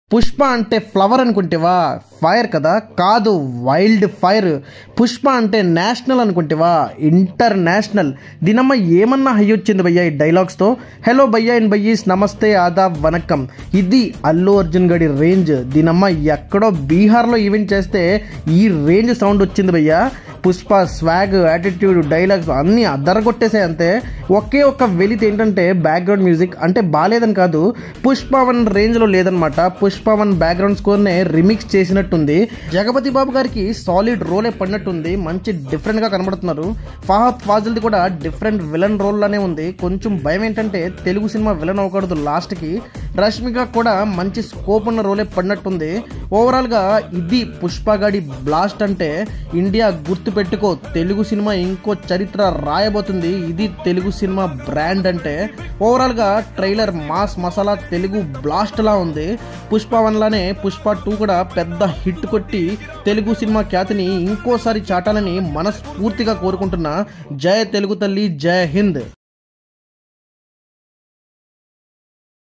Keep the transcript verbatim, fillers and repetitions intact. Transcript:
పుష్ప అంటే flower అనుకుంటేవా fire కదా కాదు వైల్డ్ ఫైర్. పుష్ప అంటే నేషనల్ అనుకుంటేవా ఇంటర్నేషనల్. దీనమ్మ ఏమన్నా హై వచ్చింది భయ్యా ఈ డైలాగ్స్తో. హలో భయ్యా అండ్ భయ్యీస్, నమస్తే, ఆదాబ్, వనక్కం. ఇది అల్లు అర్జున్ గడి రేంజ్. దీనమ్మ ఎక్కడో బీహార్లో ఈవెంట్ చేస్తే ఈ రేంజ్ సౌండ్ వచ్చింది భయ్యా. పుష్ప స్వాగ్, యాటిట్యూడ్, డైలాగ్స్ అన్నీ అద్దరగొట్టేసాయి అంతే. ఒకే ఒక్క వెలితి ఏంటంటే బ్యాక్గ్రౌండ్ మ్యూజిక్. అంటే బాగాలేదని కాదు, పుష్ప వన్ రేంజ్లో లేదనమాట. పుష్ప వన్ బ్యాక్గ్రౌండ్ స్కోర్నే రిమిక్స్ చేసినట్టుంది. జగపతి బాబు గారికి సాలిడ్ రోలే పడినట్టుంది. మంచి డిఫరెంట్గా కనబడుతున్నారు. ఫహద్ ఫాజిల్ది కూడా డిఫరెంట్ విలన్ రోల్లోనే ఉంది. కొంచెం భయం ఏంటంటే తెలుగు సినిమా విలన్ అవ్వకూడదు లాస్ట్కి. రష్మిక కూడా మంచి స్కోప్ ఉన్న రోలే పడినట్టుంది. ఓవరాల్గా ఇది పుష్ప గాడి బ్లాస్ట్ అంటే ఇండియా గుర్తు పెట్టుకో, తెలుగు సినిమా ఇంకో చరిత్ర రాయబోతుంది. ఇది తెలుగు సినిమా బ్రాండ్ అంటే. ఓవరాల్గా trailer mass masala Telugu blast లా ఉంది. పుష్ప వన్ లానే పుష్ప టూ కూడా పెద్ద హిట్ కొట్టి తెలుగు సినిమా ఖ్యాతిని ఇంకోసారి చాటాలని మనస్ఫూర్తిగా కోరుకుంటున్నా. జయ తెలుగు తల్లి, జయ హింద్.